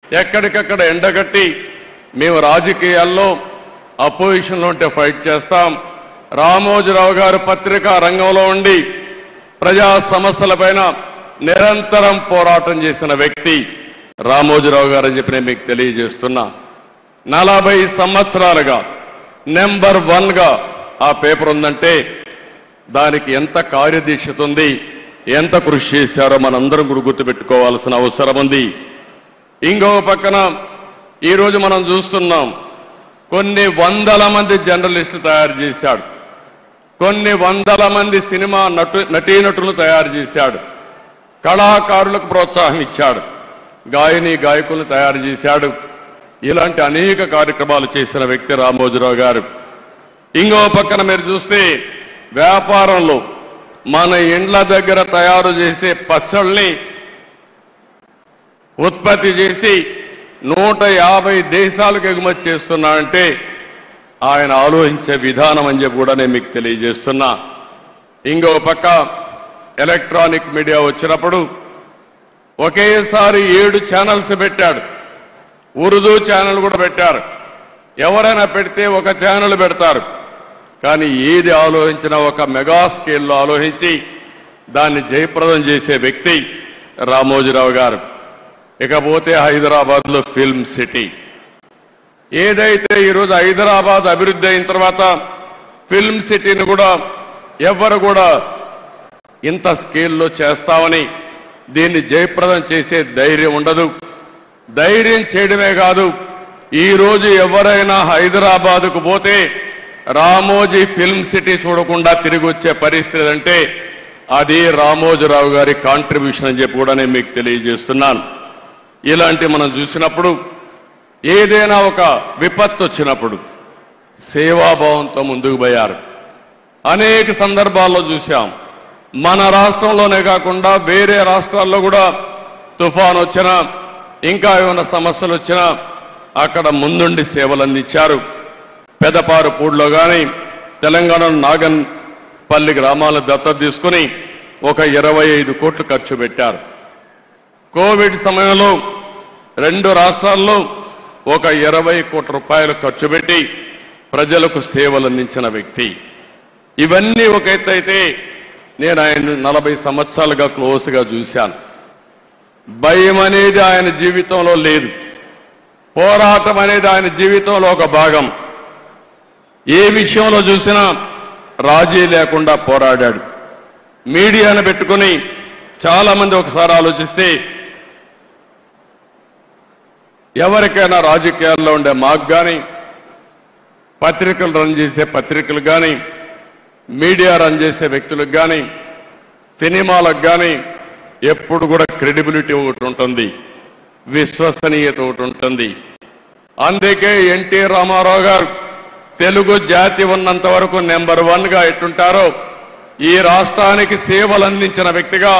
ఎక్కడికక్కడ ఎండగట్టి మేము రాజకీయాల్లో అపోజిషన్లో ఉంటే ఫైట్ చేస్తాం. రామోజీరావు గారు పత్రికా రంగంలో ఉండి ప్రజా సమస్యలపైన నిరంతరం పోరాటం చేసిన వ్యక్తి రామోజీరావు గారు అని చెప్పి నేను మీకు తెలియజేస్తున్నా. 40 సంవత్సరాలుగా నెంబర్ 1గా ఆ పేపర్ ఉందంటే దానికి ఎంత కార్యదీక్షత ఉంది, ఎంత కృషి చేశారో మనందరం కూడా గుర్తుపెట్టుకోవాల్సిన అవసరం ఉంది. ఇంకో పక్కన ఈరోజు మనం చూస్తున్నాం, కొన్ని వందల మంది జర్నలిస్టులు తయారు చేశాడు, కొన్ని వందల మంది సినిమా నటీనటులను తయారు చేశాడు, కళాకారులకు ప్రోత్సాహం ఇచ్చాడు, గాయని గాయకులను తయారు చేశాడు. ఇలాంటి అనేక కార్యక్రమాలు చేసిన వ్యక్తి రామోజీరావు గారు. ఇంకో పక్కన మీరు చూస్తే వ్యాపారంలో మన ఇండ్ల దగ్గర తయారు చేసే పచ్చళ్ళని ఉత్పత్తి చేసి 150 దేశాలకు ఎగుమతి చేస్తున్నాడంటే ఆయన ఆలోచించే విధానం అని చెప్పి కూడా నేను మీకు తెలియజేస్తున్నా. ఇంకో పక్క ఎలక్ట్రానిక్ మీడియా వచ్చినప్పుడు ఒకేసారి 7 ఛానల్స్ పెట్టాడు. ఉర్దూ ఛానల్ కూడా పెట్టారు. ఎవరైనా పెడితే ఒక ఛానల్ పెడతారు, కానీ ఏది ఆలోచించినా ఒక మెగా స్కేల్లో ఆలోచించి దాన్ని జయప్రదం చేసే వ్యక్తి రామోజీరావు గారు. ఇకపోతే హైదరాబాద్లో ఫిల్మ్ సిటీ, ఏదైతే ఈరోజు హైదరాబాద్ అభివృద్ధి అయిన తర్వాత ఫిల్మ్ సిటీని కూడా ఎవరు కూడా ఇంత స్కేల్లో చేస్తామని దీన్ని జయప్రదం చేసే ధైర్యం ఉండదు. ధైర్యం చేయడమే కాదు, ఈరోజు ఎవరైనా హైదరాబాద్కు పోతే రామోజీ ఫిల్మ్ సిటీ చూడకుండా తిరిగి వచ్చే పరిస్థితి అంటే అది రామోజీరావు గారి కాంట్రిబ్యూషన్ అని చెప్పి కూడా నేను మీకు తెలియజేస్తున్నాను. ఇలాంటి మనం చూసినప్పుడు ఏదైనా ఒక విపత్తు వచ్చినప్పుడు సేవాభావంతో ముందుకు పోయారు. అనేక సందర్భాల్లో చూశాం. మన రాష్ట్రంలోనే కాకుండా వేరే రాష్ట్రాల్లో కూడా తుఫాన్ వచ్చినా ఇంకా ఏమైనా సమస్యలు వచ్చినా అక్కడ ముందుండి సేవలు అందించారు. పెదపారుపూడిలో కానీ తెలంగాణ నాగన్పల్లి గ్రామాలను దత్తత తీసుకుని ఒక 25 కోట్లు ఖర్చు పెట్టారు. కోవిడ్ సమయంలో 2 రాష్ట్రాల్లో ఒక 20 కోట్ల రూపాయలు ఖర్చు పెట్టి ప్రజలకు సేవలు అందించిన వ్యక్తి. ఇవన్నీ ఒక ఎత్తు అయితే నేను ఆయన 40 సంవత్సరాలుగా క్లోజ్గా చూశాను. భయం అనేది ఆయన జీవితంలో లేదు, పోరాటం అనేది ఆయన జీవితంలో ఒక భాగం. ఏ విషయంలో చూసినా రాజీ లేకుండా పోరాడాడు. మీడియాను పెట్టుకుని చాలా మంది ఒకసారి ఆలోచిస్తే ఎవరికైనా రాజకీయాల్లో ఉండే మాకు కానీ, పత్రికలు రన్ చేసే పత్రికలు కానీ, మీడియా రన్ చేసే వ్యక్తులకు కానీ, సినిమాలకు కానీ ఎప్పుడు కూడా క్రెడిబిలిటీ ఒకటి ఉంటుంది, విశ్వసనీయత ఒకటి ఉంటుంది. అందుకే ఎన్టీ రామారావు గారు తెలుగు జాతి ఉన్నంత వరకు నెంబర్ 1గా ఎట్టుంటారో ఈ రాష్ట్రానికి సేవలు అందించిన వ్యక్తిగా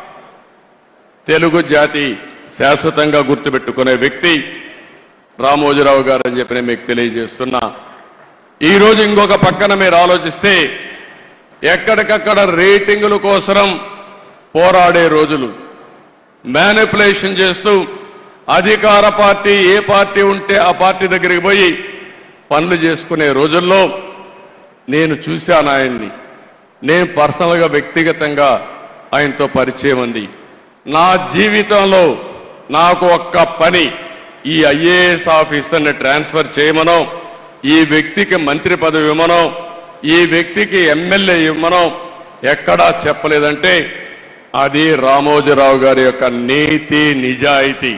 తెలుగు జాతి శాశ్వతంగా గుర్తుపెట్టుకునే వ్యక్తి రామోజీరావు గారు అని చెప్పి నేను మీకు తెలియజేస్తున్నా. ఈరోజు ఇంకొక పక్కన మీరు ఆలోచిస్తే ఎక్కడికక్కడ రేటింగుల కోసం పోరాడే రోజులు, మ్యానిపులేషన్ చేస్తూ అధికార పార్టీ ఏ పార్టీ ఉంటే ఆ పార్టీ దగ్గరికి పోయి పనులు చేసుకునే రోజుల్లో నేను చూశాను ఆయన్ని. నేను పర్సనల్గా వ్యక్తిగతంగా ఆయనతో పరిచయం ఉంది. నా జీవితంలో నాకు ఒక్క పని, ఈ ఐఏఎస్ ఆఫీసర్ని ట్రాన్స్ఫర్ చేయమనో, ఈ వ్యక్తికి మంత్రి పదవి ఇవ్వమనో, ఈ వ్యక్తికి ఎమ్మెల్యే ఇవ్వమనో ఎక్కడా చెప్పలేదంటే అది రామోజీరావు గారి యొక్క నీతి నిజాయితీ.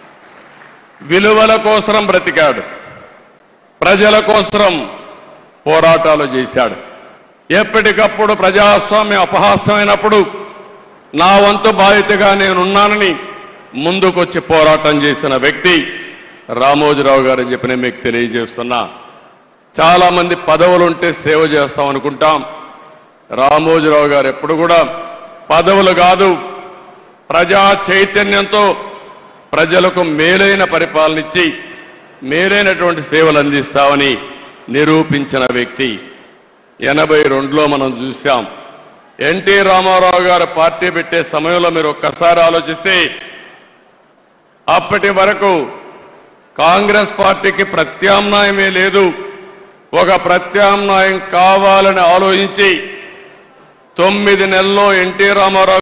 విలువల కోసం బ్రతికాడు, ప్రజల కోసం పోరాటాలు చేశాడు. ఎప్పటికప్పుడు ప్రజాస్వామ్యం అపహాస్యమైనప్పుడు నా వంతు బాధ్యతగా నేనున్నానని ముందుకొచ్చి పోరాటం చేసిన వ్యక్తి రామోజీరావు గారు అని చెప్పి నేను మీకు తెలియజేస్తున్నా. చాలా మంది పదవులుంటే సేవ చేస్తాం అనుకుంటాం. రామోజీరావు గారు ఎప్పుడు కూడా పదవులు కాదు, ప్రజా చైతన్యంతో ప్రజలకు మేలైన పరిపాలన ఇచ్చి మేలైనటువంటి సేవలు అందిస్తామని నిరూపించిన వ్యక్తి. 82లో మనం చూశాం. ఎన్టీ రామారావు గారు పార్టీ పెట్టే సమయంలో మీరు ఒక్కసారి ఆలోచిస్తే అప్పటి వరకు కాంగ్రెస్ పార్టీకి ప్రత్యామ్నాయమే లేదు. ఒక ప్రత్యామ్నాయం కావాలని ఆలోచించి 9 నెలల్లో ఎన్టీ రామారావు